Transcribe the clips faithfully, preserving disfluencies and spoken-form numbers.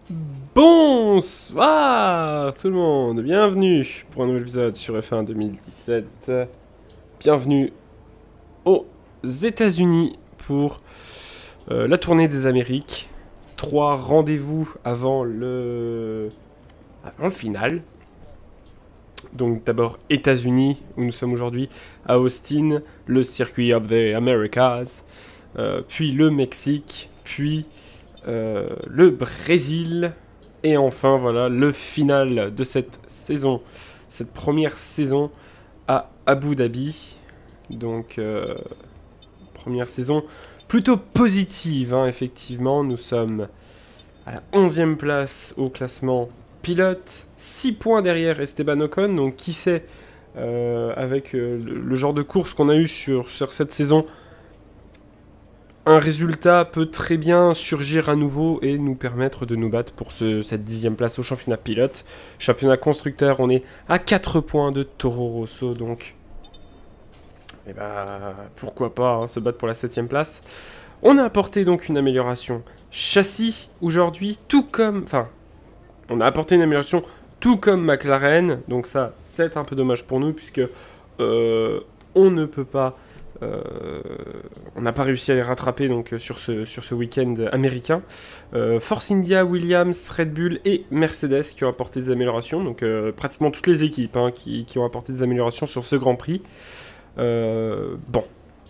Bonsoir tout le monde, bienvenue pour un nouvel épisode sur F un deux mille dix-sept. Bienvenue aux États-Unis pour euh, la tournée des Amériques. Trois rendez-vous avant le avant le final. Donc d'abord États-Unis où nous sommes aujourd'hui à Austin, le circuit of the Americas, euh, puis le Mexique, puis euh, le Brésil. Et enfin, voilà, le final de cette saison, cette première saison à Abu Dhabi. Donc, euh, première saison plutôt positive, hein, effectivement. Nous sommes à la onzième place au classement pilote, six points derrière Esteban Ocon. Donc, qui sait, euh, avec euh, le, le genre de course qu'on a eu sur, sur cette saison, un résultat peut très bien surgir à nouveau et nous permettre de nous battre pour ce, cette dixième place au championnat pilote. Championnat constructeur, on est à quatre points de Toro Rosso, donc et bah, pourquoi pas hein, se battre pour la septième place. On a apporté donc une amélioration châssis aujourd'hui, tout comme... Enfin, on a apporté une amélioration tout comme McLaren, donc ça c'est un peu dommage pour nous puisque euh, on ne peut pas... Euh, on n'a pas réussi à les rattraper donc, sur ce, sur ce week-end américain. Euh, Force India, Williams, Red Bull et Mercedes qui ont apporté des améliorations. Donc euh, pratiquement toutes les équipes hein, qui, qui ont apporté des améliorations sur ce Grand Prix. Euh, bon.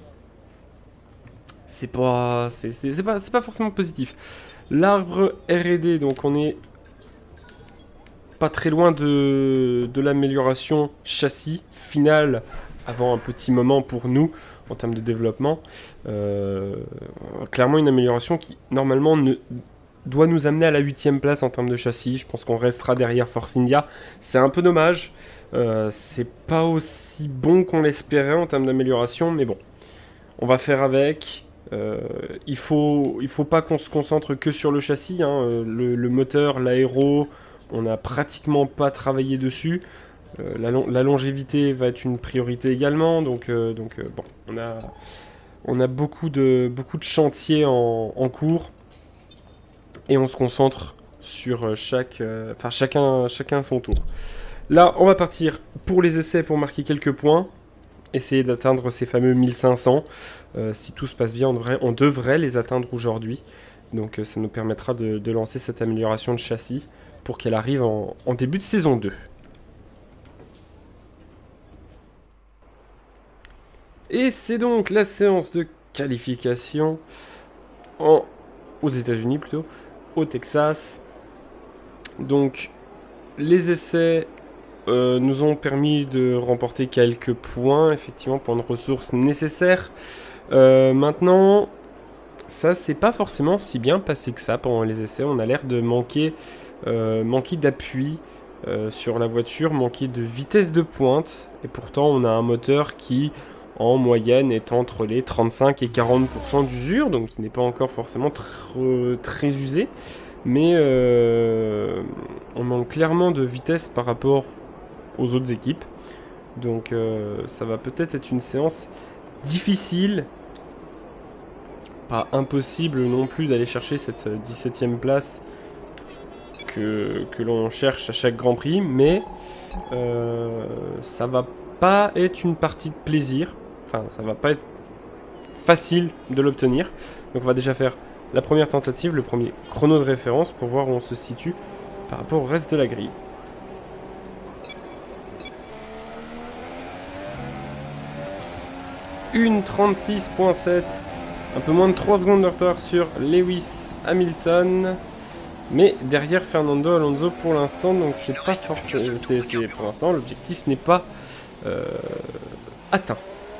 C'est pas, c'est, c'est, c'est pas, c'est pas forcément positif. L'arbre R et D, donc on est pas très loin de, de l'amélioration châssis finale avant un petit moment pour nous. En termes de développement, euh, clairement une amélioration qui normalement ne, doit nous amener à la huitième place en termes de châssis. Je pense qu'on restera derrière Force India. C'est un peu dommage. Euh, c'est pas aussi bon qu'on l'espérait en termes d'amélioration, mais bon, on va faire avec. Euh, il faut, il faut pas qu'on se concentre que sur le châssis. Hein. Le, le moteur, l'aéro, on n'a pratiquement pas travaillé dessus. Euh, la, long la longévité va être une priorité également, donc, euh, donc euh, bon, on a, on a beaucoup de, beaucoup de chantiers en, en cours, et on se concentre sur chaque, euh, enfin chacun, chacun à son tour. Là, on va partir pour les essais pour marquer quelques points, essayer d'atteindre ces fameux mille cinq cents. Euh, si tout se passe bien, on devrait, on devrait les atteindre aujourd'hui, donc euh, ça nous permettra de, de lancer cette amélioration de châssis pour qu'elle arrive en, en début de saison deux. Et c'est donc la séance de qualification en, aux États-Unis plutôt, au Texas. Donc les essais euh, nous ont permis de remporter quelques points, effectivement, points de ressources nécessaires. Euh, maintenant, ça c'est pas forcément si bien passé que ça pendant les essais. On a l'air de manquer, euh, manquer d'appui euh, sur la voiture, manquer de vitesse de pointe. Et pourtant on a un moteur qui... en moyenne est entre les trente-cinq et quarante pour cent d'usure, donc il n'est pas encore forcément tr très usé, mais euh, on manque clairement de vitesse par rapport aux autres équipes, donc euh, ça va peut-être être une séance difficile, pas impossible non plus d'aller chercher cette dix-septième place que, que l'on cherche à chaque Grand Prix, mais euh, ça va pas être une partie de plaisir. Enfin, ça va pas être facile de l'obtenir. Donc on va déjà faire la première tentative, le premier chrono de référence pour voir où on se situe par rapport au reste de la grille. une trente-six point sept, un peu moins de trois secondes de retard sur Lewis Hamilton. Mais derrière Fernando Alonso pour l'instant, donc c'est pas forcément... C'est, pour l'instant, l'objectif n'est pas euh, atteint.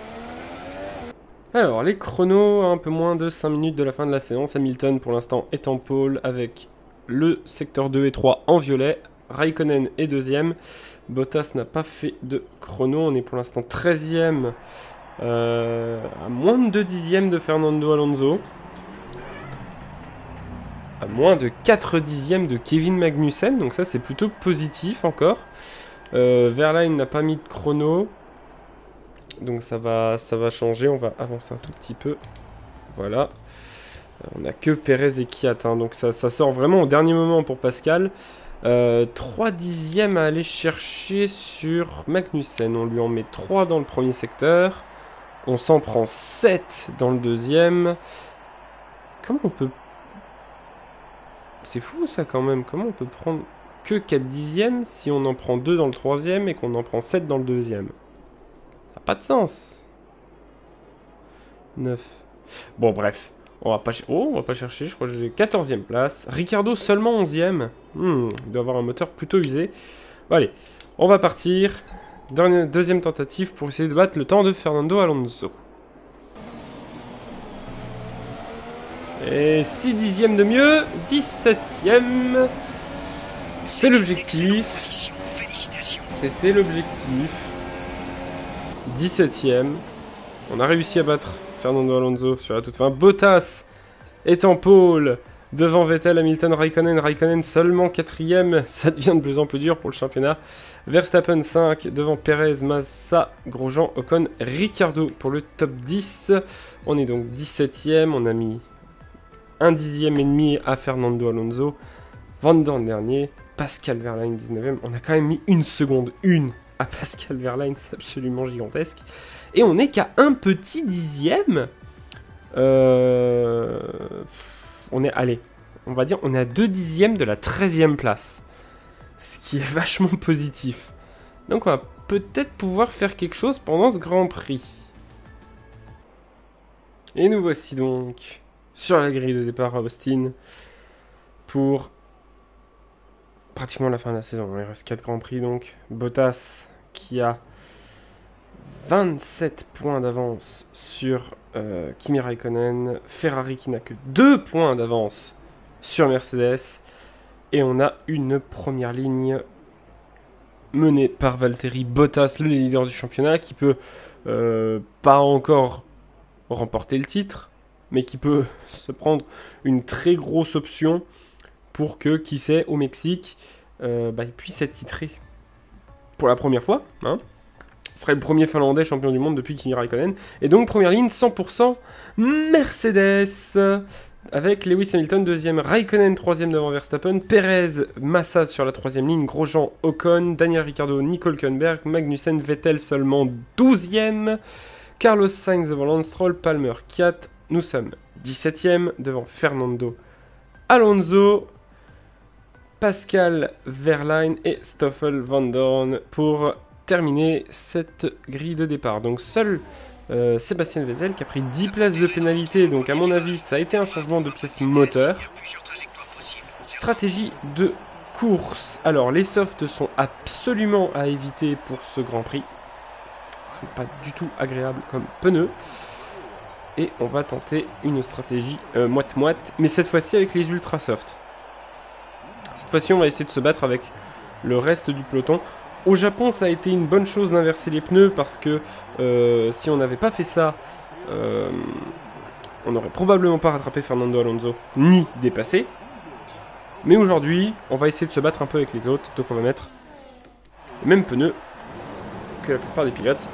Alors, les chronos, un peu moins de cinq minutes de la fin de la séance. Hamilton, pour l'instant, est en pôle avec le secteur deux et trois en violet. Raikkonen est deuxième. Bottas n'a pas fait de chrono. On est pour l'instant treizième, euh, à moins de deux dixièmes de Fernando Alonso. À moins de quatre dixièmes de Kevin Magnussen. Donc ça, c'est plutôt positif encore. Euh, Verlaine n'a pas mis de chrono. Donc ça va, ça va changer, on va avancer un tout petit peu. Voilà. On n'a que Perez et Kiat, hein, donc ça, ça sort vraiment au dernier moment pour Pascal. Euh, trois dixièmes à aller chercher sur Magnussen. On lui en met trois dans le premier secteur. On s'en prend sept dans le deuxième. Comment on peut... C'est fou ça quand même. Comment on peut prendre que quatre dixièmes si on en prend deux dans le troisième et qu'on en prend sept dans le deuxième? Ça n'a pas de sens. neuf. Bon bref. On va pas, oh, on va pas chercher, je crois que j'ai quatorzième place. Ricciardo seulement onzième. Hmm, il doit avoir un moteur plutôt usé. Bon, allez, on va partir. Dernière, deuxième tentative pour essayer de battre le temps de Fernando Alonso. Et six dixièmes de mieux, dix-septième. C'est l'objectif. C'était l'objectif. dix-septième. On a réussi à battre Fernando Alonso sur la toute fin. Bottas est en pôle devant Vettel, Hamilton, Raikkonen. Raikkonen seulement quatrième. Ça devient de plus en plus dur pour le championnat. Verstappen cinq devant Perez, Massa, Grosjean, Ocon, Ricciardo pour le top dix. On est donc dix-septième. On a mis un dixième et demi à Fernando Alonso. Van Dorn dernier. Pascal Wehrlein dix-neuvième. On a quand même mis une seconde. Une à Pascal Wehrlein. C'est absolument gigantesque. Et on n'est qu'à un petit dixième. Euh... On est, allez, on va dire, on est à deux dixièmes de la treizième place. Ce qui est vachement positif. Donc on va peut-être pouvoir faire quelque chose pendant ce Grand Prix. Et nous voici donc sur la grille de départ à Austin pour pratiquement la fin de la saison. Il reste quatre Grands Prix donc. Bottas qui a vingt-sept points d'avance sur euh, Kimi Raikkonen. Ferrari qui n'a que deux points d'avance sur Mercedes. Et on a une première ligne menée par Valtteri Bottas, le leader du championnat, qui peut euh, pas encore remporter le titre, mais qui peut se prendre une très grosse option pour que, qui sait, au Mexique, euh, bah, il puisse être titré pour la première fois, hein. Ce serait le premier Finlandais champion du monde depuis Kimi Raikkonen. Et donc, première ligne, cent pour cent Mercedes. Avec Lewis Hamilton, deuxième, Raikkonen, troisième devant Verstappen, Perez, Massa sur la troisième ligne, Grosjean, Ocon, Daniel Ricciardo, Nico Hülkenberg, Magnussen, Vettel seulement douzième, Carlos Sainz devant Lance Stroll, Palmer, Kiat, nous sommes dix-septième devant Fernando Alonso, Pascal Wehrlein et Stoffel Van Dorn pour terminer cette grille de départ. Donc seul euh, Sébastien Vettel qui a pris dix places de pénalité, donc à mon avis ça a été un changement de pièce moteur. Stratégie de course. Alors les softs sont absolument à éviter pour ce Grand Prix. Ils sont pas du tout agréables comme pneus. Et on va tenter une stratégie euh, moite-moite, mais cette fois-ci avec les ultra soft. Cette fois-ci on va essayer de se battre avec le reste du peloton. Au Japon, ça a été une bonne chose d'inverser les pneus parce que euh, si on n'avait pas fait ça, euh, on n'aurait probablement pas rattrapé Fernando Alonso ni dépassé. Mais aujourd'hui, on va essayer de se battre un peu avec les autres. Donc on va mettre les mêmes pneus que la plupart des pilotes.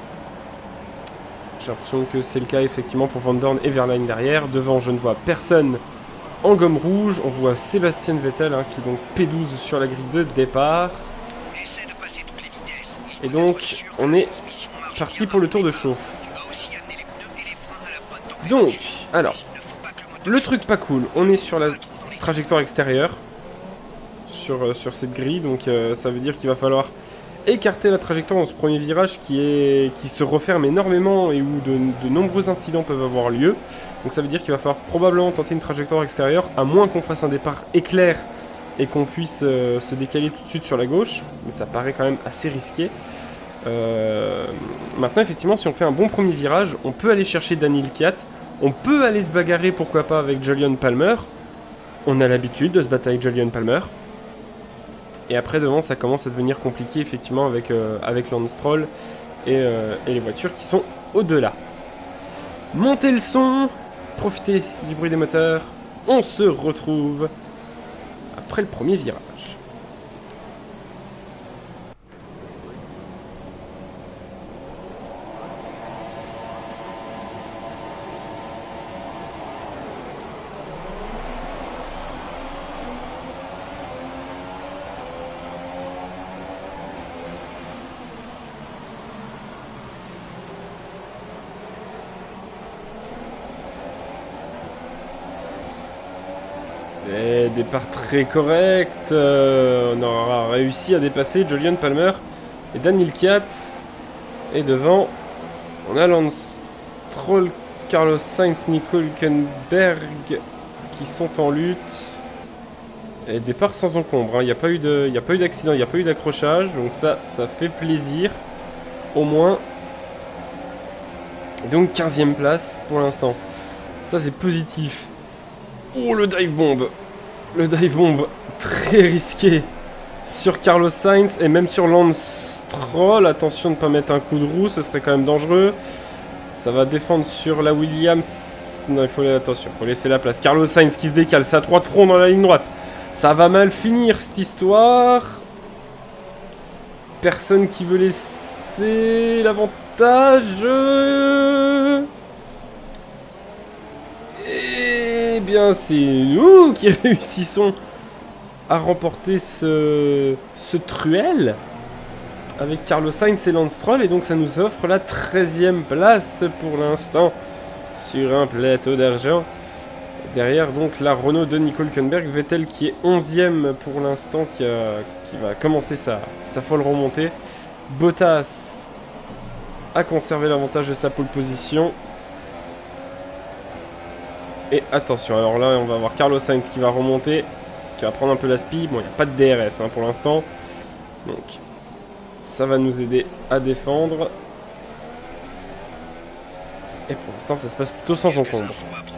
J'ai l'impression que c'est le cas effectivement pour Van Dorn et Wehrlein derrière. Devant, je ne vois personne en gomme rouge. On voit Sébastien Vettel hein, qui est donc P douze sur la grille de départ. Et donc, on est parti pour le tour de chauffe. Donc, alors, le truc pas cool, on est sur la trajectoire extérieure, sur, euh, sur cette grille, donc euh, ça veut dire qu'il va falloir écarter la trajectoire dans ce premier virage qui, est, qui se referme énormément et où de, de nombreux incidents peuvent avoir lieu. Donc ça veut dire qu'il va falloir probablement tenter une trajectoire extérieure, à moins qu'on fasse un départ éclair et qu'on puisse euh, se décaler tout de suite sur la gauche, mais ça paraît quand même assez risqué. Euh, maintenant, effectivement, si on fait un bon premier virage, on peut aller chercher Daniel Kiat, on peut aller se bagarrer, pourquoi pas, avec Jolyon Palmer. On a l'habitude de se battre avec Jolyon Palmer. Et après, devant, ça commence à devenir compliqué, effectivement, avec, euh, avec Lance Stroll et, euh, et les voitures qui sont au-delà. Montez le son, profitez du bruit des moteurs, on se retrouve après le premier virage. Et départ très correct. Euh, on aura réussi à dépasser Jolyon Palmer et Daniel Kiat. Et devant, on a Lance Stroll, Carlos Sainz, Nico Hülkenberg qui sont en lutte. Et départ sans encombre. Il n'y a pas eu de, il n'y a pas eu d'accident, il n'y a pas eu d'accrochage. Donc ça, ça fait plaisir. Au moins. Et donc quinzième place pour l'instant. Ça c'est positif. Oh le dive bomb. Le dive bomb très risqué sur Carlos Sainz et même sur Lance Stroll. Attention de ne pas mettre un coup de roue, ce serait quand même dangereux. Ça va défendre sur la Williams. Non, il faut attention, il faut laisser la place. Carlos Sainz qui se décale, c'est à trois de front dans la ligne droite. Ça va mal finir cette histoire. Personne qui veut laisser l'avantage. Eh bien, c'est nous qui réussissons à remporter ce, ce truel avec Carlos Sainz et Lance Stroll. Et donc, ça nous offre la treizième place pour l'instant sur un plateau d'argent. Derrière, donc, la Renault de Nico Hülkenberg. Vettel qui est onzième pour l'instant, qui, a, qui va commencer sa, sa folle remontée. Bottas a conservé l'avantage de sa pole position. Et attention, alors là, on va avoir Carlos Sainz qui va remonter, qui va prendre un peu la speed. Bon, il n'y a pas de D R S hein, pour l'instant. Donc, ça va nous aider à défendre. Et pour l'instant, ça se passe plutôt sans encombre.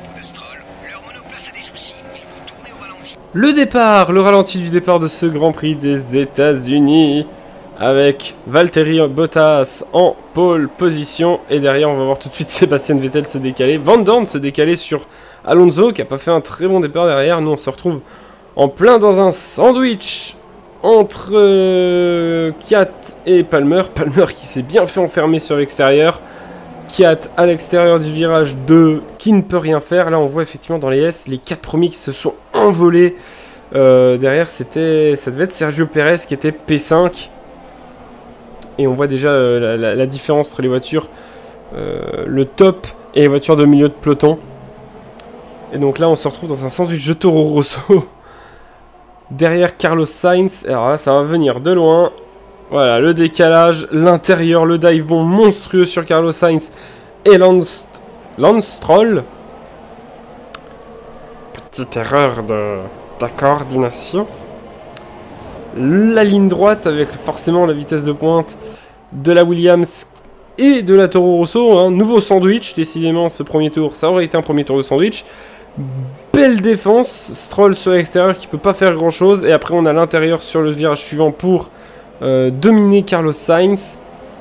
Le départ, le ralenti du départ de ce Grand Prix des États-Unis avec Valtteri Bottas en pole position. Et derrière, on va voir tout de suite Sébastien Vettel se décaler. Van Dorn se décaler sur Alonso qui n'a pas fait un très bon départ derrière. Nous, on se retrouve en plein dans un sandwich entre euh, Kiat et Palmer. Palmer qui s'est bien fait enfermer sur l'extérieur. Kiat à l'extérieur du virage deux qui ne peut rien faire. Là on voit effectivement dans les S les quatre premiers qui se sont envolés. Euh, derrière c'était, ça devait être Sergio Pérez qui était P cinq. Et on voit déjà euh, la, la, la différence entre les voitures, euh, le top et les voitures de milieu de peloton. Et donc là on se retrouve dans un sandwich de Toro Rosso. Derrière Carlos Sainz. Alors là ça va venir de loin. Voilà, le décalage, l'intérieur, le dive bomb monstrueux sur Carlos Sainz et Lance, Lance Stroll. Petite erreur de, de coordination. La ligne droite avec forcément la vitesse de pointe de la Williams et de la Toro Rosso. Hein. Nouveau sandwich, décidément ce premier tour, ça aurait été un premier tour de sandwich. Belle défense, Stroll sur l'extérieur qui peut pas faire grand chose. Et après on a l'intérieur sur le virage suivant pour... Euh, dominer Carlos Sainz.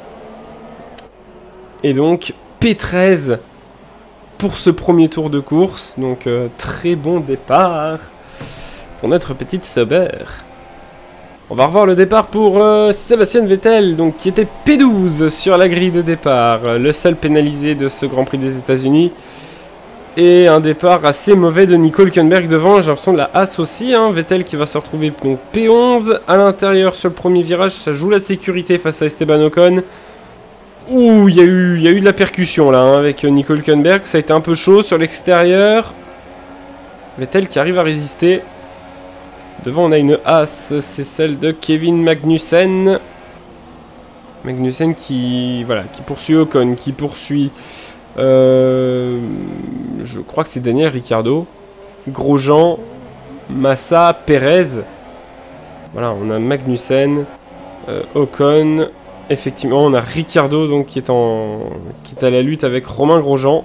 Et donc P treize pour ce premier tour de course. Donc euh, très bon départ pour notre petite Sauber. On va revoir le départ pour euh, Sébastien Vettel, donc qui était P douze sur la grille de départ, le seul pénalisé de ce Grand Prix des États-Unis. Et un départ assez mauvais de Nico Hülkenberg devant, j'ai l'impression de la Haas aussi, hein. Vettel qui va se retrouver donc P onze, à l'intérieur sur le premier virage, ça joue la sécurité face à Esteban Ocon. Ouh, il y a eu, y a eu de la percussion là, hein, avec Nico Hülkenberg, ça a été un peu chaud sur l'extérieur. Vettel qui arrive à résister. Devant on a une Haas, c'est celle de Kevin Magnussen. Magnussen qui, voilà, qui poursuit Ocon, qui poursuit... Euh, je crois que c'est Daniel Ricciardo, Grosjean, Massa, Pérez. Voilà, on a Magnussen, euh, Ocon. Effectivement, on a Ricciardo donc qui est en, qui est à la lutte avec Romain Grosjean.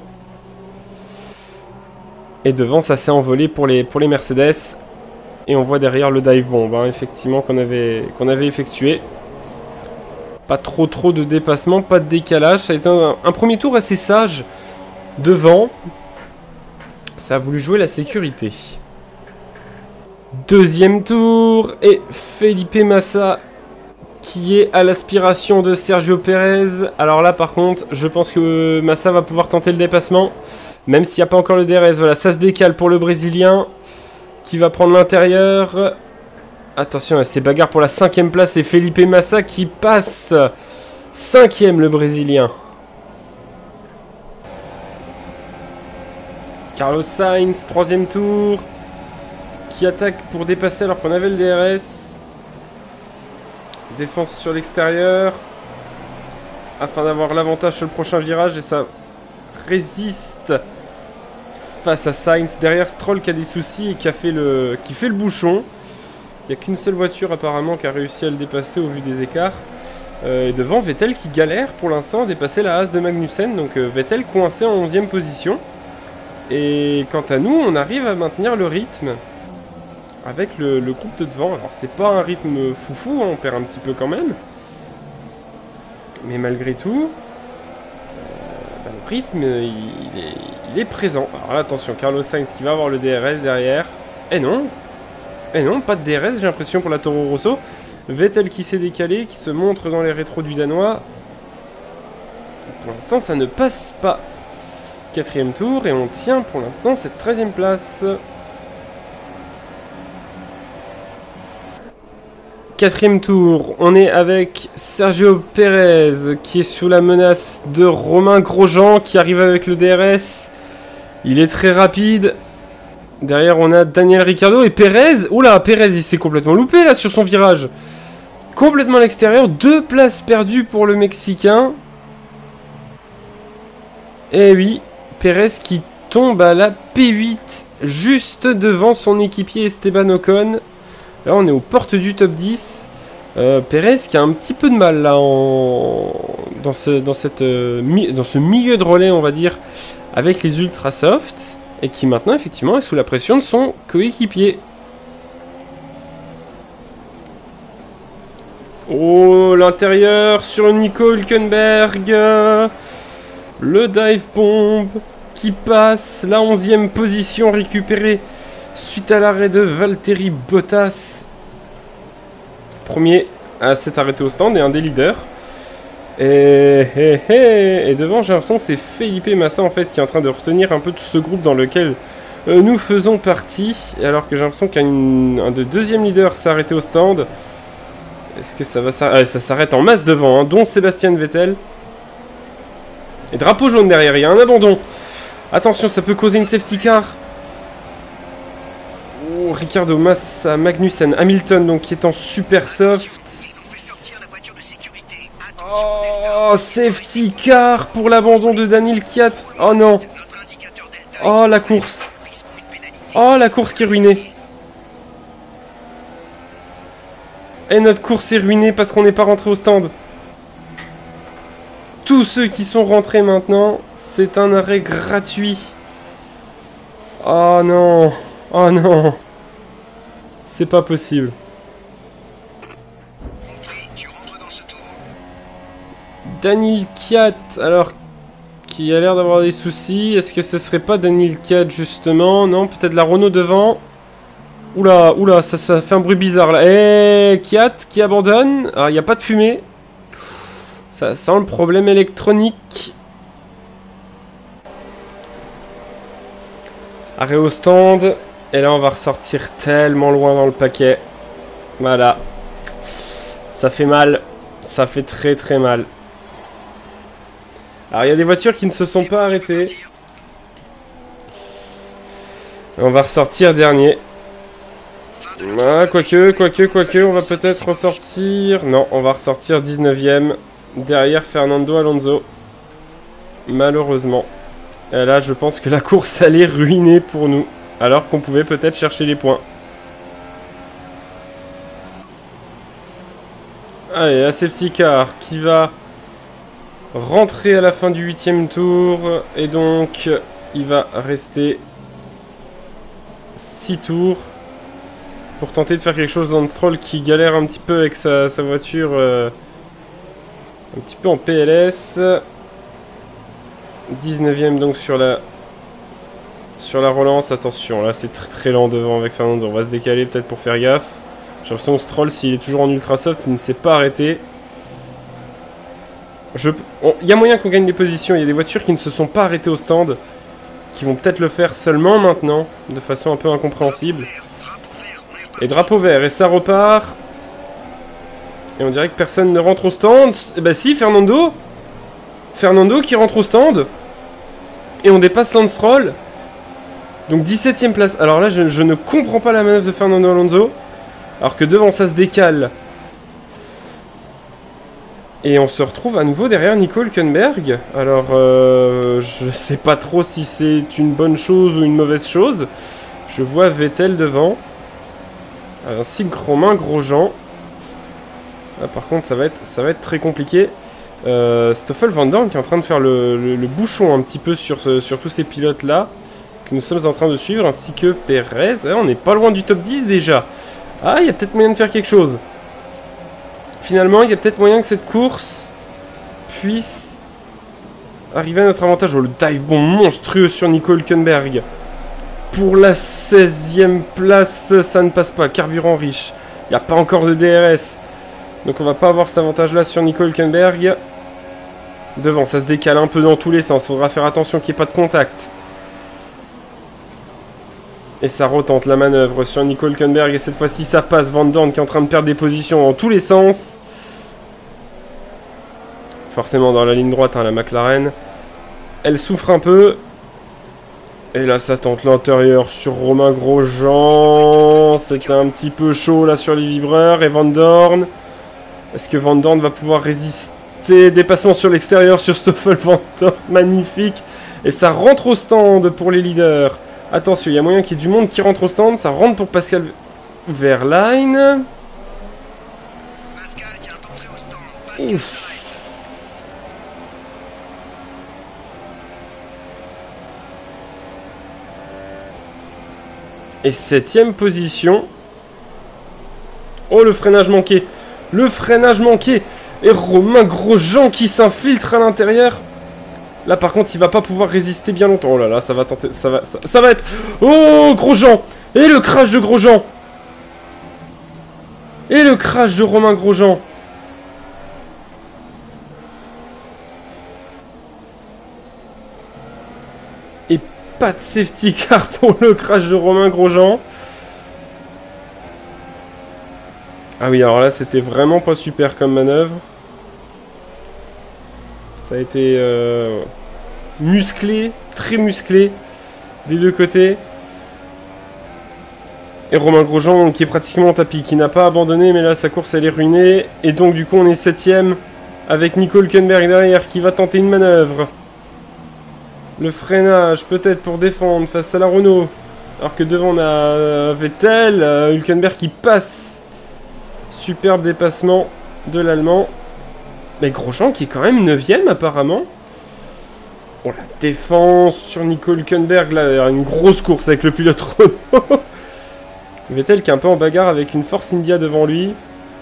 Et devant, ça s'est envolé pour les pour les Mercedes. Et on voit derrière le dive bomb, hein, effectivement qu'on avait qu'on avait effectué. Pas trop trop de dépassement, pas de décalage. Ça a été un, un premier tour assez sage devant. Ça a voulu jouer la sécurité. Deuxième tour. Et Felipe Massa qui est à l'aspiration de Sergio Pérez. Alors là par contre, je pense que Massa va pouvoir tenter le dépassement. Même s'il n'y a pas encore le D R S. Voilà, ça se décale pour le Brésilien qui va prendre l'intérieur. Attention, c'est bagarre pour la cinquième place. C'est Felipe Massa qui passe cinquième, le Brésilien. Carlos Sainz, troisième tour, qui attaque pour dépasser alors qu'on avait le D R S. Défense sur l'extérieur. Afin d'avoir l'avantage sur le prochain virage. Et ça résiste face à Sainz. Derrière Stroll qui a des soucis et qui, a fait, le... qui fait le bouchon. Il n'y a qu'une seule voiture apparemment qui a réussi à le dépasser au vu des écarts. Euh, et devant Vettel qui galère pour l'instant à dépasser la Haas de Magnussen. Donc euh, Vettel coincé en onzième position. Et quant à nous, on arrive à maintenir le rythme avec le, le groupe de devant. Alors c'est pas un rythme foufou, hein, on perd un petit peu quand même. Mais malgré tout, euh, bah, le rythme, il est, il est présent. Alors là, attention, Carlos Sainz qui va avoir le D R S derrière. Et non, et non, pas de D R S, j'ai l'impression pour la Toro Rosso. Vettel qui s'est décalé, qui se montre dans les rétros du Danois. Pour l'instant, ça ne passe pas. Quatrième tour, et on tient pour l'instant cette treizième place. Quatrième tour, on est avec Sergio Pérez qui est sous la menace de Romain Grosjean qui arrive avec le D R S. Il est très rapide. Derrière on a Daniel Ricciardo et Pérez. Oula, Pérez il s'est complètement loupé là sur son virage. Complètement à l'extérieur, deux places perdues pour le Mexicain. Et oui, Pérez qui tombe à la P huit juste devant son équipier Esteban Ocon. Là, on est aux portes du top dix. Euh, Pérez qui a un petit peu de mal là en... dans, ce, dans, cette, euh, mi... dans ce milieu de relais, on va dire, avec les ultra soft. Et qui maintenant, effectivement, est sous la pression de son coéquipier. Oh, l'intérieur sur Nico Hülkenberg. Le dive bomb qui passe. La onzième position récupérée suite à l'arrêt de Valtteri Bottas. Premier à s'être arrêté au stand et un des leaders. Et, et, et, et devant, j'ai l'impression que c'est Felipe Massa en fait qui est en train de retenir un peu tout ce groupe dans lequel euh, nous faisons partie. Et alors que j'ai l'impression qu'un de deuxième leader s'est arrêté au stand. Est-ce que ça va s'arrêter? Ah, ça s'arrête en masse devant, hein, dont Sébastien Vettel. Et drapeau jaune derrière, il y a un abandon. Attention, ça peut causer une safety car. Oh, Ricardo Massa, Magnussen, Hamilton donc qui est en super soft. Oh, safety car pour l'abandon de Daniel Kiat. Oh non. Oh la course. Oh la course qui est ruinée. Et notre course est ruinée parce qu'on n'est pas rentré au stand. Tous ceux qui sont rentrés maintenant, c'est un arrêt gratuit. Oh non. Oh non. C'est pas possible. Daniel Kiat, alors, qui a l'air d'avoir des soucis. Est-ce que ce serait pas Daniel Kiat, justement? Non, peut-être la Renault devant. Oula, oula, ça, ça fait un bruit bizarre, là. Et Kiat qui abandonne. Alors, il n'y a pas de fumée. Ça sent le problème électronique. Arrêt au stand. Et là, on va ressortir tellement loin dans le paquet. Voilà. Ça fait mal. Ça fait très très mal. Alors, il y a des voitures qui ne se sont pas arrêtées. On va ressortir dernier. Ah, quoique, quoique, quoique, on va peut-être ressortir... Non, on va ressortir dix-neuvième. Derrière Fernando Alonso. Malheureusement. Et là, je pense que la course allait ruiner pour nous. Alors qu'on pouvait peut-être chercher les points. Allez, la safety car qui va rentrer à la fin du huitième tour. Et donc, il va rester six tours pour tenter de faire quelque chose dans le Stroll qui galère un petit peu avec sa, sa voiture euh, un petit peu en P L S. dix-neuvième donc sur la sur la relance. Attention, là c'est très très lent devant avec Fernando. On va se décaler peut-être pour faire gaffe. J'ai l'impression que Stroll, s'il est toujours en ultra soft, il ne s'est pas arrêté. Je, on, il y a moyen qu'on gagne des positions. Il y a des voitures qui ne se sont pas arrêtées au stand, qui vont peut-être le faire seulement maintenant, de façon un peu incompréhensible. Et drapeau vert, et ça repart. Et on dirait que personne ne rentre au stand. Et bah si, Fernando. Fernando qui rentre au stand. Et on dépasse Lance Stroll. Donc dix-septième place. Alors là, je, je ne comprends pas la manœuvre de Fernando Alonso. Alors que devant, ça se décale. Et on se retrouve à nouveau derrière Nico Hülkenberg. Alors, euh, je sais pas trop si c'est une bonne chose ou une mauvaise chose. Je vois Vettel devant. Ainsi que Romain Grosjean. Là, par contre, ça va être, ça va être très compliqué. Euh, Stoffel Van Dorn qui est en train de faire le, le, le bouchon un petit peu sur, ce, sur tous ces pilotes-là. Que nous sommes en train de suivre. Ainsi que Perez. Ah, on n'est pas loin du top dix déjà. Ah, il y a peut-être moyen de faire quelque chose. Finalement, il y a peut-être moyen que cette course puisse arriver à notre avantage. Oh, le dive bomb monstrueux sur Nico Hülkenberg. Pour la seizième place, ça ne passe pas. Carburant riche. Il n'y a pas encore de D R S. Donc on va pas avoir cet avantage-là sur Nico Hülkenberg. Devant, ça se décale un peu dans tous les sens. Faudra faire attention qu'il n'y ait pas de contact. Et ça retente la manœuvre sur Nico Hülkenberg. Et cette fois-ci, ça passe. Van Dorn qui est en train de perdre des positions dans tous les sens. Forcément dans la ligne droite, hein, la McLaren. Elle souffre un peu. Et là, ça tente l'intérieur sur Romain Grosjean. C'était un petit peu chaud là sur les vibreurs. Et Van Dorn. Est-ce que Van Dorn va pouvoir résister? Dépassement sur l'extérieur sur Stoffel Van Dorn. Magnifique. Et ça rentre au stand pour les leaders. Attention, il y a moyen qu'il y ait du monde qui rentre au stand. Ça rentre pour Pascal Wehrlein. Ouf. Et septième position. Oh, le freinage manqué. Le freinage manqué. Et Romain Grosjean qui s'infiltre à l'intérieur. Là, par contre, il va pas pouvoir résister bien longtemps. Oh là là, ça va tenter... Ça va, ça, ça va être... Oh, Grosjean. Et le crash de Grosjean. Et le crash de Romain Grosjean. Et pas de safety car pour le crash de Romain Grosjean. Ah oui, alors là, c'était vraiment pas super comme manœuvre. Ça a été euh, musclé, très musclé, des deux côtés. Et Romain Grosjean qui est pratiquement en tapis, qui n'a pas abandonné, mais là sa course elle est ruinée. Et donc du coup on est septième avec Nico Hülkenberg derrière qui va tenter une manœuvre. Le freinage peut-être pour défendre face à la Renault. Alors que devant on a Vettel, euh, Hülkenberg qui passe. Superbe dépassement de l'Allemand. Mais Grosjean qui est quand même neuvième apparemment. Oh la défense sur Nico Hülkenberg, là il y a une grosse course avec le pilote Renault. Vettel qui est un peu en bagarre avec une Force India devant lui.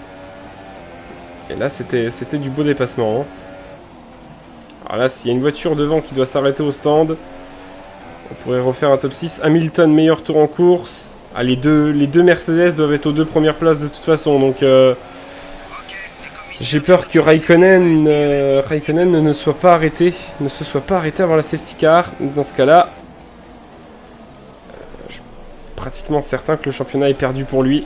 Et là c'était c'était du beau dépassement. Hein. Alors là s'il y a une voiture devant qui doit s'arrêter au stand, on pourrait refaire un top six. Hamilton meilleur tour en course. Ah, les, deux, les deux Mercedes doivent être aux deux premières places de toute façon. Donc euh, j'ai peur que Raikkonen, euh, Raikkonen ne, ne soit pas arrêté. Ne se soit pas arrêté avant la safety car. Dans ce cas-là, je suis pratiquement certain que le championnat est perdu pour lui.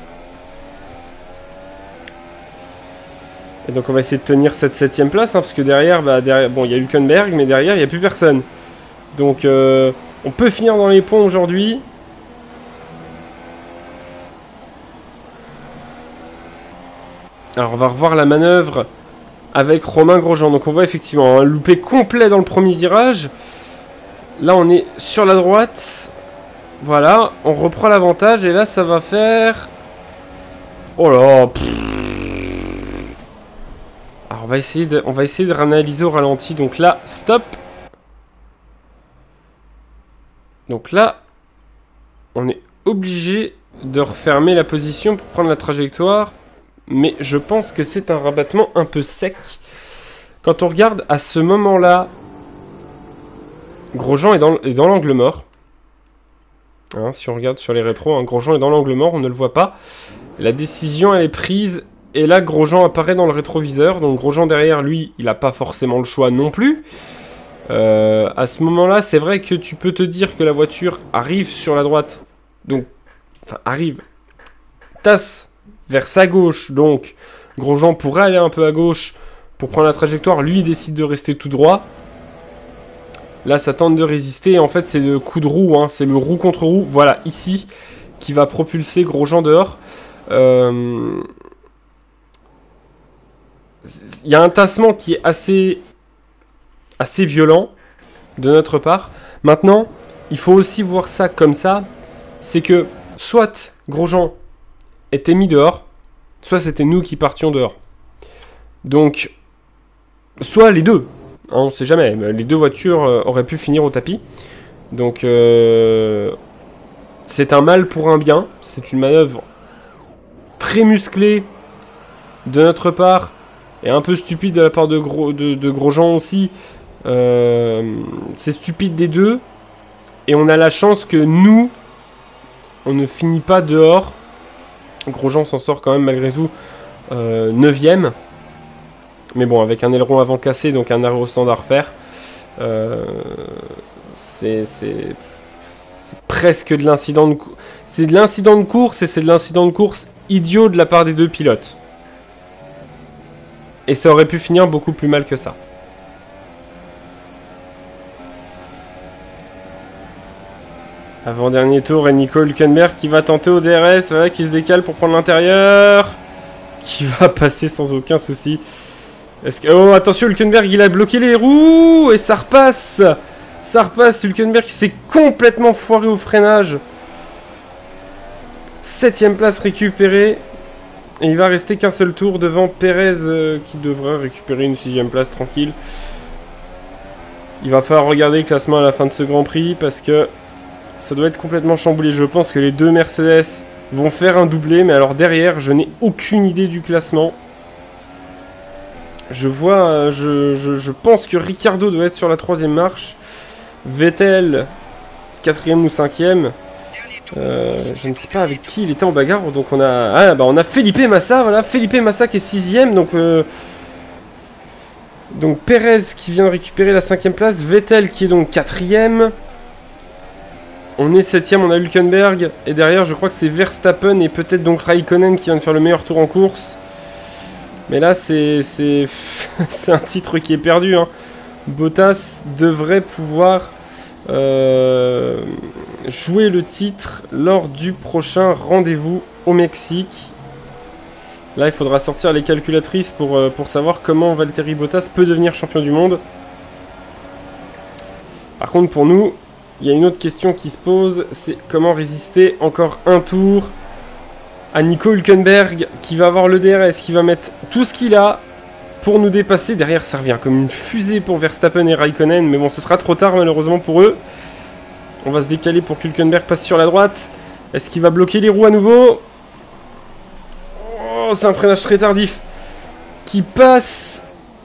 Et donc on va essayer de tenir cette septième place. Hein, parce que derrière, bah, derrière, bon, il y a Hülkenberg, mais derrière, il n'y a plus personne. Donc euh, on peut finir dans les points aujourd'hui. Alors on va revoir la manœuvre avec Romain Grosjean. Donc on voit effectivement un loupé complet dans le premier virage. Là on est sur la droite. Voilà, on reprend l'avantage et là ça va faire... Oh là pff. Alors on va essayer de, on va essayer de réanalyser au ralenti. Donc là, stop. Donc là, on est obligé de refermer la position pour prendre la trajectoire. Mais je pense que c'est un rabattement un peu sec. Quand on regarde à ce moment-là, Grosjean est dans, est dans l'angle mort. Hein, si on regarde sur les rétros, hein, Grosjean est dans l'angle mort, on ne le voit pas. La décision, elle est prise. Et là, Grosjean apparaît dans le rétroviseur. Donc Grosjean derrière, lui, il n'a pas forcément le choix non plus. Euh, à ce moment-là, c'est vrai que tu peux te dire que la voiture arrive sur la droite. Donc, enfin, arrive. Tasse vers sa gauche, donc Grosjean pourrait aller un peu à gauche pour prendre la trajectoire, lui il décide de rester tout droit. Là, ça tente de résister. En fait, c'est le coup de roue, hein. C'est le roue contre roue. Voilà, ici, qui va propulser Grosjean dehors. Euh... Il y a un tassement qui est assez, assez violent de notre part. Maintenant, il faut aussi voir ça comme ça. C'est que soit Grosjean était mis dehors, soit c'était nous qui partions dehors. Donc, soit les deux. Hein, on ne sait jamais. Les deux voitures euh, auraient pu finir au tapis. Donc, euh, c'est un mal pour un bien. C'est une manœuvre très musclée de notre part. Et un peu stupide de la part de, gros, de, de Grosjean aussi. Euh, c'est stupide des deux. Et on a la chance que nous, on ne finit pas dehors. Grosjean s'en sort quand même malgré tout euh, neuvième. Mais bon, avec un aileron avant cassé, donc un arrêt au standard faire. Euh, c'est presque de l'incident de course. C'est de l'incident de course et c'est de l'incident de course idiot de la part des deux pilotes. Et ça aurait pu finir beaucoup plus mal que ça. Avant-dernier tour et Nico Hülkenberg qui va tenter au D R S, voilà, qui se décale pour prendre l'intérieur. Qui va passer sans aucun souci. Est-ce que... Oh, attention, Hülkenberg, il a bloqué les roues et ça repasse. Ça repasse, Hülkenberg s'est complètement foiré au freinage. Septième place récupérée. Et il va rester qu'un seul tour devant Perez euh, qui devrait récupérer une sixième place tranquille. Il va falloir regarder le classement à la fin de ce Grand Prix parce que ça doit être complètement chamboulé. Je pense que les deux Mercedes vont faire un doublé, mais alors derrière, je n'ai aucune idée du classement. Je vois, euh, je, je, je pense que Ricciardo doit être sur la troisième marche. Vettel, quatrième ou cinquième. Euh, je ne sais pas avec qui il était en bagarre. Donc on a, ah, bah on a Felipe Massa, voilà, Felipe Massa qui est sixième. Donc, euh, donc Perez qui vient de récupérer la cinquième place. Vettel qui est donc quatrième. On est septième, on a Hülkenberg. Et derrière, je crois que c'est Verstappen et peut-être donc Raikkonen qui vient de faire le meilleur tour en course. Mais là, c'est c'est un titre qui est perdu. Hein. Bottas devrait pouvoir euh, jouer le titre lors du prochain rendez-vous au Mexique. Là, il faudra sortir les calculatrices pour, euh, pour savoir comment Valtteri Bottas peut devenir champion du monde. Par contre, pour nous, il y a une autre question qui se pose, c'est comment résister encore un tour à Nico Hülkenberg qui va avoir le D R S, qui va mettre tout ce qu'il a pour nous dépasser. Derrière, ça revient comme une fusée pour Verstappen et Raikkonen, mais bon, ce sera trop tard malheureusement pour eux. On va se décaler pour qu'Hülkenberg passe sur la droite. Est-ce qu'il va bloquer les roues à nouveau? Oh, c'est un freinage très tardif qui passe.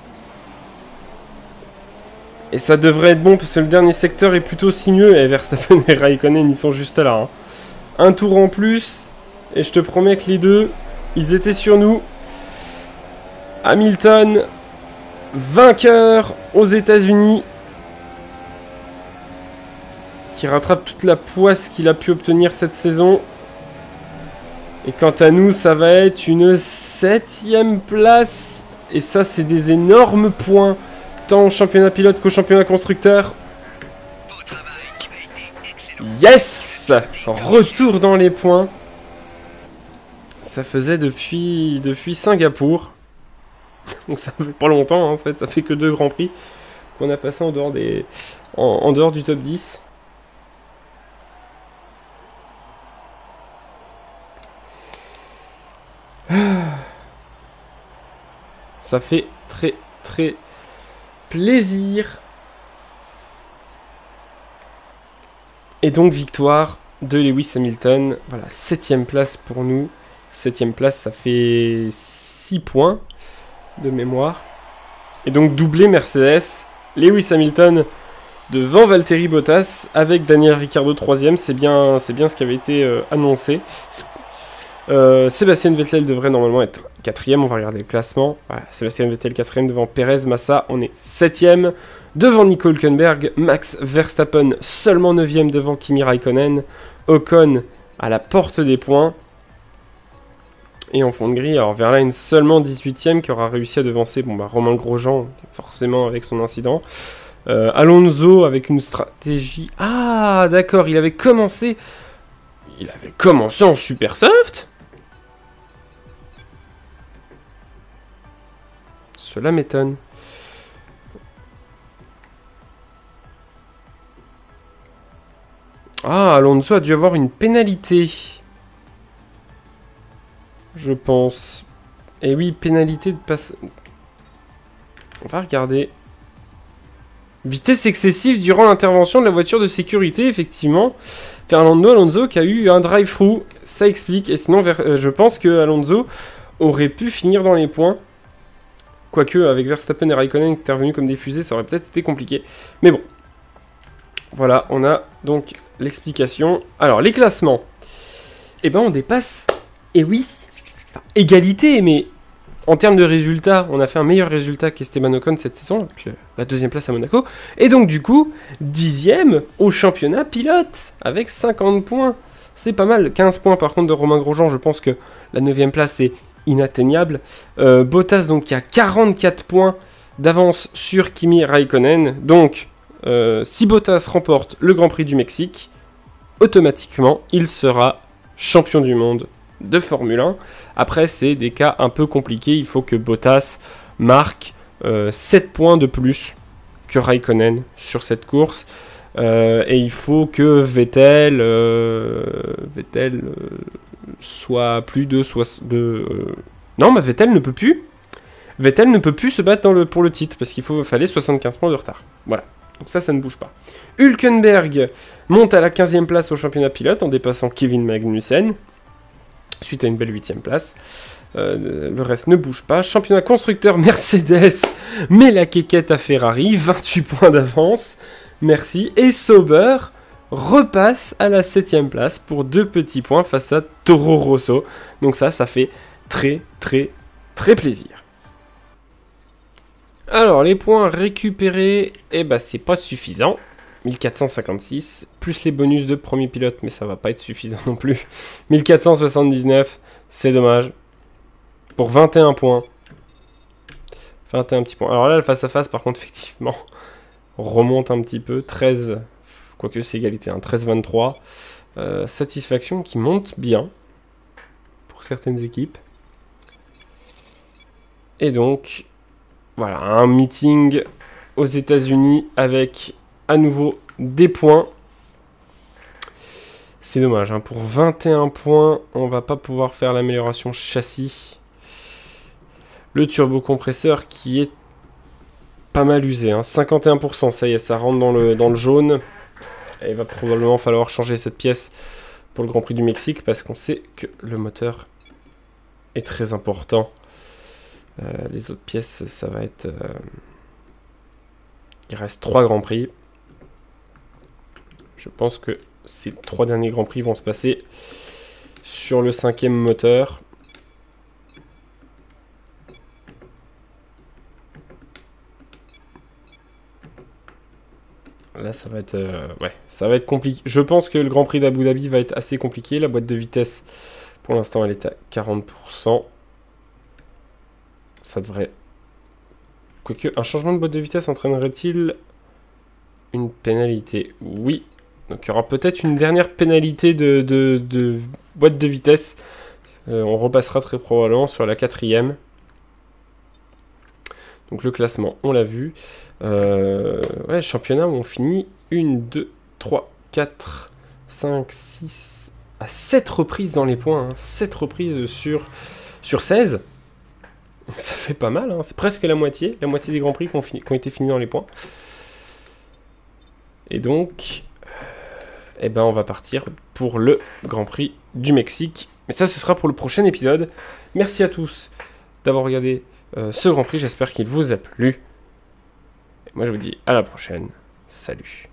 Et ça devrait être bon parce que le dernier secteur est plutôt sinueux. Et Verstappen et Raikkonen, ils sont juste là. Hein. Un tour en plus. Et je te promets que les deux, ils étaient sur nous. Hamilton, vainqueur aux États-Unis, qui rattrape toute la poisse qu'il a pu obtenir cette saison. Et quant à nous, ça va être une septième place. Et ça, c'est des énormes points, tant au championnat pilote qu'au championnat constructeur. Yes! Retour dans les points. Ça faisait depuis, depuis Singapour. Donc ça fait pas longtemps hein, en fait, ça fait que deux Grands Prix qu'on a passé en dehors, des, en, en dehors du top dix. Ça fait très très plaisir. Et donc victoire de Lewis Hamilton. Voilà, septième place pour nous. Septième place, ça fait six points de mémoire. Et donc doublé Mercedes, Lewis Hamilton devant Valtteri Bottas avec Daniel Ricciardo troisième. C'est bien, c'est bien ce qui avait été euh, annoncé. Euh, Sébastien Vettel devrait normalement être quatrième. On va regarder le classement. Voilà, Sébastien Vettel quatrième devant Perez, Massa. On est septième devant Nico Hülkenberg. Max Verstappen seulement neuvième devant Kimi Raikkonen. Ocon à la porte des points. Et en fond de grille, alors Verlaine seulement dix-huitième qui aura réussi à devancer bon, bah, Romain Grosjean, forcément avec son incident. Euh, Alonso avec une stratégie... Ah, d'accord, il avait commencé... Il avait commencé en super soft. Cela m'étonne. Ah, Alonso a dû avoir une pénalité. Je pense. Et oui, pénalité de passe... On va regarder. Vitesse excessive durant l'intervention de la voiture de sécurité, effectivement. Fernando Alonso qui a eu un drive-through, ça explique. Et sinon, je pense que Alonso aurait pu finir dans les points. Quoique, avec Verstappen et Raikkonen intervenus comme des fusées, ça aurait peut-être été compliqué. Mais bon. Voilà, on a donc l'explication. Alors, les classements. Eh ben, on dépasse... Et oui, enfin, égalité, mais... En termes de résultats, on a fait un meilleur résultat qu'Esteban Ocon cette saison, donc le, la deuxième place à Monaco. Et donc du coup, dixième au championnat pilote, avec cinquante points. C'est pas mal. quinze points par contre de Romain Grosjean, je pense que la neuvième place est inatteignable. Euh, Bottas donc qui a quarante-quatre points d'avance sur Kimi Raikkonen. Donc, euh, si Bottas remporte le Grand Prix du Mexique, automatiquement, il sera champion du monde de Formule un. Après, c'est des cas un peu compliqués. Il faut que Bottas marque euh, sept points de plus que Raikkonen sur cette course. Euh, et il faut que Vettel, euh, Vettel euh, soit plus de... Soit de euh... Non, mais Vettel ne peut plus. Vettel ne peut plus se battre dans le, pour le titre parce qu'il faut, fallait soixante-quinze points de retard. Voilà. Donc ça, ça ne bouge pas. Hülkenberg monte à la quinzième place au championnat pilote en dépassant Kevin Magnussen. Suite à une belle huitième place. Euh, le reste ne bouge pas. Championnat constructeur, Mercedes met la quéquette à Ferrari. vingt-huit points d'avance. Merci. Et Sauber repasse à la septième place pour deux petits points face à Toro Rosso. Donc ça, ça fait très, très, très plaisir. Alors, les points récupérés, eh ben, c'est pas suffisant. mille quatre cent cinquante-six, plus les bonus de premier pilote, mais ça va pas être suffisant non plus. mille quatre cent soixante-dix-neuf, c'est dommage. Pour vingt et un points. vingt et un petits points. Alors là, le face-à-face, par contre, effectivement, on remonte un petit peu. treize, quoique c'est égalité, hein, treize vingt-trois. Euh, satisfaction qui monte bien pour certaines équipes. Et donc, voilà, un meeting aux États-Unis avec... à nouveau des points. C'est dommage, hein. Pour vingt et un points, on va pas pouvoir faire l'amélioration châssis. Le turbocompresseur qui est pas mal usé, hein. cinquante et un pour cent, ça y est, ça rentre dans le, dans le jaune. Et il va probablement falloir changer cette pièce pour le Grand Prix du Mexique parce qu'on sait que le moteur est très important. Euh, les autres pièces, ça va être... Euh... Il reste trois Grands Prix. Je pense que ces trois derniers Grands Prix vont se passer sur le cinquième moteur. Là, ça va être, euh, ouais, ça va être compliqué. Je pense que le Grand Prix d'Abu Dhabi va être assez compliqué. La boîte de vitesse, pour l'instant, elle est à quarante pour cent. Ça devrait... Quoique, un changement de boîte de vitesse entraînerait-il une pénalité? Oui. Donc, il y aura peut-être une dernière pénalité de, de, de boîte de vitesse. Euh, on repassera très probablement sur la quatrième. Donc, le classement, on l'a vu. Euh, ouais, championnat où on finit une, deux, trois, quatre, cinq, six, à sept reprises dans les points. Hein. sept reprises sur, sur seize. Ça fait pas mal, hein. C'est presque la moitié. La moitié des Grands Prix qui ont, fini, qui ont été finis dans les points. Et donc, euh, eh ben on va partir pour le Grand Prix du Mexique. Mais ça, ce sera pour le prochain épisode. Merci à tous d'avoir regardé euh, ce Grand Prix. J'espère qu'il vous a plu. Et moi, je vous dis à la prochaine. Salut.